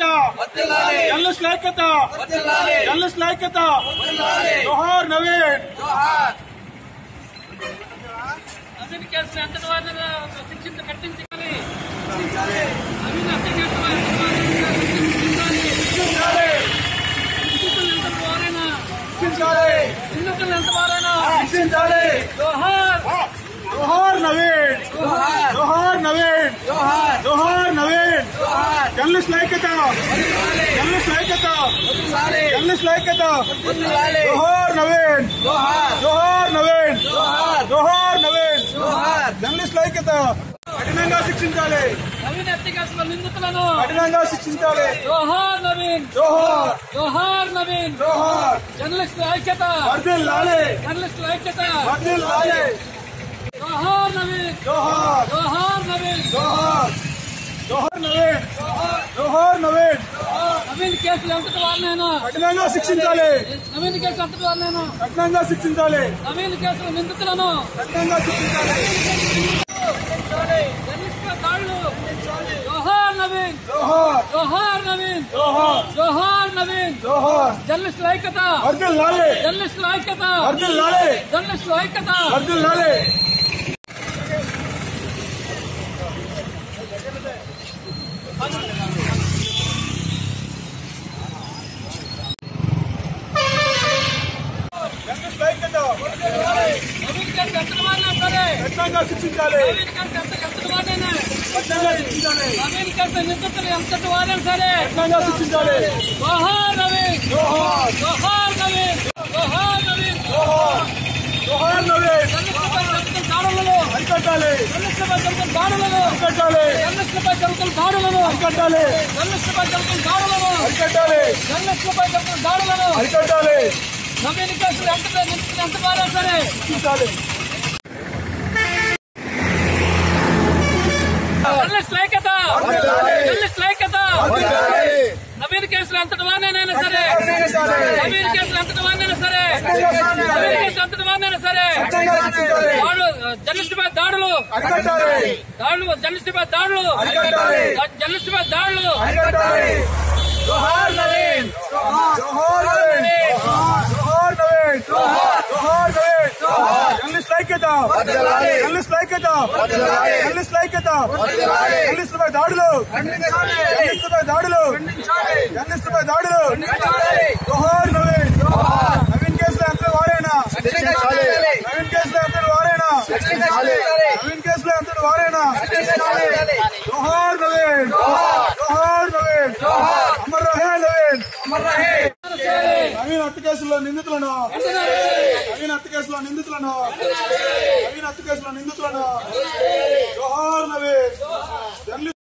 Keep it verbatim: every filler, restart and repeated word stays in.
జర్నలిస్టుల ఐక్యత జర్నలిస్టుల ఐక్యత జోహార్ నవీన్ నవీన్ కేసులు ఎంతటి వారిని శిక్షించి కట్టించాలి నవీన్ హత్య కేసులు నిందితులు ఎంత వారైనా శిక్షించాలి జోహార్ జోహార్ నవీన్ జోహార్ నవీన్ జోహార్ నవీన్ జర్నలిస్టుల ఐక్యత జర్నలిస్టుల ఐక్యత జర్నలిస్టుల ఐక్యత జోహార్ నవీన్ జోహార్ నవీన్ జోహార్ నవీన్ జర్నలిస్టుల ఐక్యత కఠినంగా శిక్షించాలి నవీన్ హత్య కేసుల నిందితులను కఠినంగా శిక్షించాలి జోహార్ నవీన్ జోహార్ జోహార్ నవీన్ జోహార్ జర్నలిస్టుల ఐక్యత వర్ధిల్లాలి జర్నలిస్టుల ఐక్యత వర్ధిల్లాలి జోహార్ నవీన్ జోహార్ జోహార్ నవీన్ జోహార్ జోహార్ నవీన్ జోహార్ నవీన్ నవీన్ కేసులు ఎంతటి వారినైనా కఠినంగా శిక్షించాలి నవీన్ కేసులు ఎంతటి వారినైనా కఠినంగా శిక్షించాలి నవీన్ కేసుల నిందితులను కఠినంగా శిక్షించాలి జర్నలిస్టుల దాడులు జోహార్ నవీన్ జోహార్ జోహార్ నవీన్ జోహార్ జోహార్ నవీన్ జోహార్ జర్నలిస్టుల ఐక్యత వర్ధిల్లాలి జర్నలిస్టుల ఐక్యత వర్ధిల్లాలి జర్నలిస్టుల ఐక్యత వర్ధిల్లాలి జర్నలిస్టుల ఐక్యత నవీన్ కేసులు ఎంతటి వారినా సరే కఠినంగా శిక్షించాలి నవీన్ కేసులు ఎంత ఎంతటి వారైనా కఠినంగా శిక్షించాలి నవీన్ కేసుల నిందితులు ఎంతటి వారైనా సరే కఠినంగా శిక్షించాలి జోహార్ నవీన్ జోహార్ జోహార్ నవీన్ జోహార్ నవీన్ జోహార్ జోహార్ నవీన్ జర్నలిస్టులపై జరుగుతున్న దాడులను అరికట్టాలి జర్నలిస్టులపై జరుగుతున్న దాడులను అరికట్టాలి జర్నలిస్టులపై జరుగుతున్న దాడులను అరికట్టాలి జర్నలిస్టులపై జరుగుతున్న దాడులను అరికట్టాలి జర్నలిస్టులపై జరుగుతున్న దాడులను అరికట్టాలి నవీన్ కేసులు ఎంత నిందితులు ఎంత వారైనా సరే శిక్షించాలి జర్నలిస్టుల ఐక్యత జర్నలిస్టుల ఐక్యత నవీన్ కేసులు ఎంతటి వారినైనా సరే నవీన్ కేసులు ఎంతటి వారినైనా సరే నవీన్ కేసులు ఎంతటి వారినైనా సరే దాడులు జర్నలిస్టుపై దాడులు అరికట్టాలి దాడులు జర్నలిస్టుపై దాడులు అరికట్టాలి జర్నలిస్టుపై దాడులు అరికట్టాలి జోహార్ నవీన్ జోహార్ నవీన్ జోహార్ నవీన్ జోహార్ నవీన్ జర్నలిస్టుల ఐక్యత జర్నలిస్టుల ఐక్యత జర్నలిస్టుల ఐక్యత జర్నలిస్టులపై దాడులు జర్నలిస్టులపై దాడులు జర్నలిస్టులపై దాడులు జోహార్ నవీన్ నవీన్ కేసులో ఎంత వారైనా నవీన్ కేసులో ఎంత వారైనా నవీన్ కేసులో ఎంత వారైనా జోహార్ నవీన్ జోహార్ నవీన్ అమర్ రహే నవీన్ అమర్ రహే నవీన్ హత్య కేసులో నిందితులను నవీన్ హత్య కేసులో నిందితులను నవీన్ హత్య కేసులో నిందితులను జోహార్ నవీన్